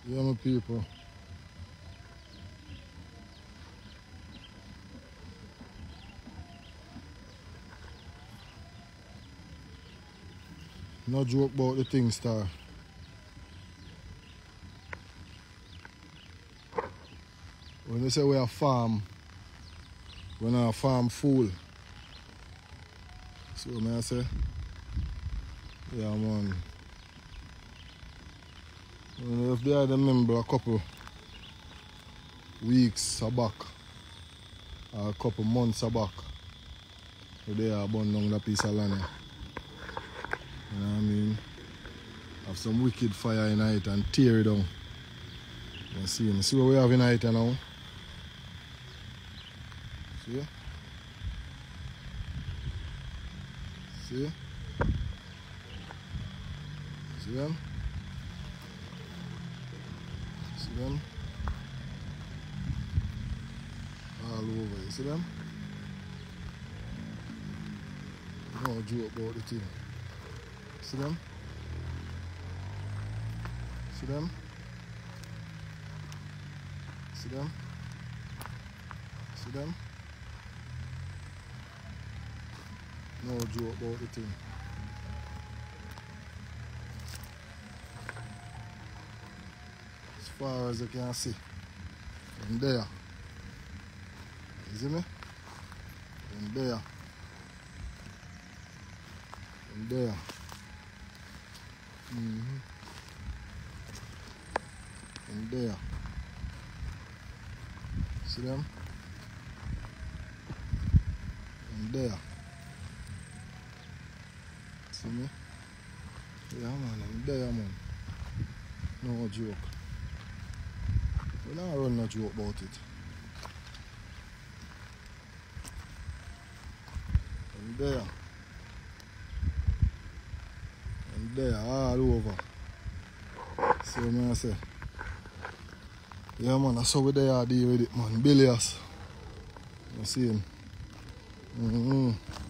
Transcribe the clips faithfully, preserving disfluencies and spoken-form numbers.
Yeah, my people. No joke about the thing, star. When they say we are farm, we're not a farm fool. So, may I say? Yeah, man. If they had a member a couple weeks back, or a couple months back, they are burn down that piece of land. You know what I mean? Have some wicked fire in it and tear it down. You see, you see what we have in it now? See? See? See them? See them? All over, you see them? No joke about the thing. See them? See them? See them? See them? No joke about the thing. As far as you can see. From there. You see me? From there. From there. Mm-hmm. From there. See them? From there. See me? Yeah, man, I'm there, man. No joke. We don't run no joke about it. I'm there. I'm there, all over. See what I say? Yeah, man, that's how we there deal with it, man. Billions. You see him? Mm-hmm.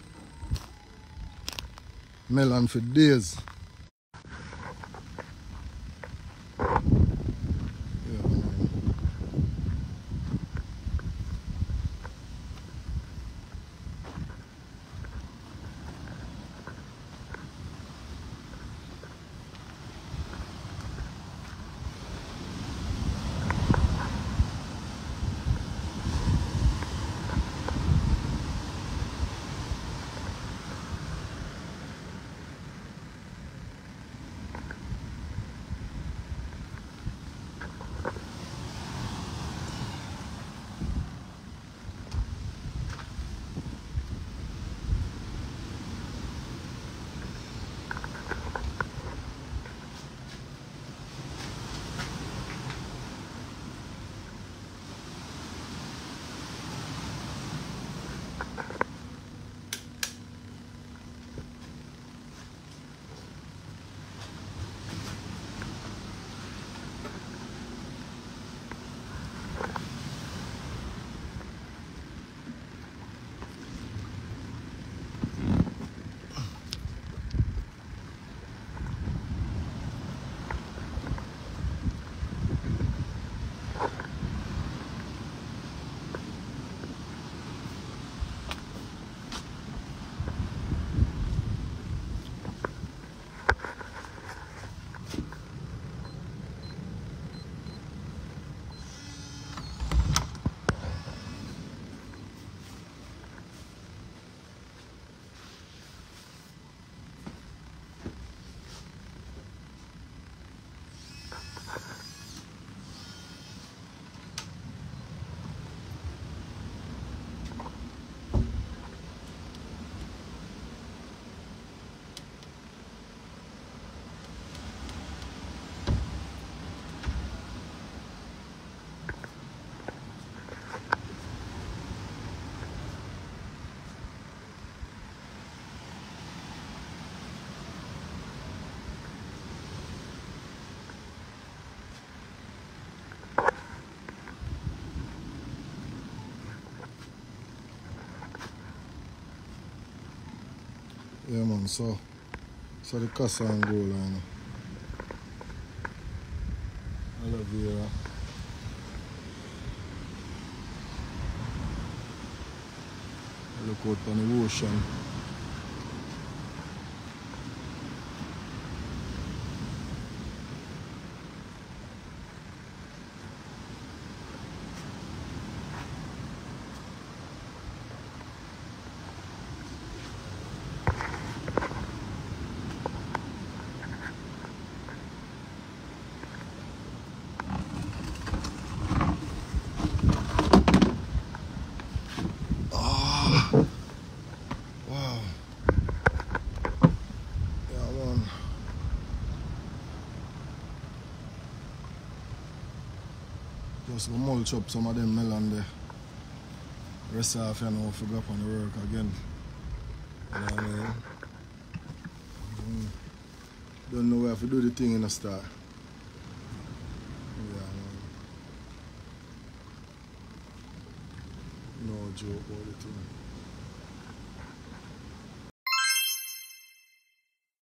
Melon for days. Yeah, man. Yeah, man, so, so the Casa and goal line. aloe vera. Look out on the ocean. Wow. Yeah, man. Just go mulch up some of them melon there. Rest off, you know, forgot up on the work again. You know what I mean? Mm. Don't know where to do the thing in the start. Yeah, man. No joke about the thing.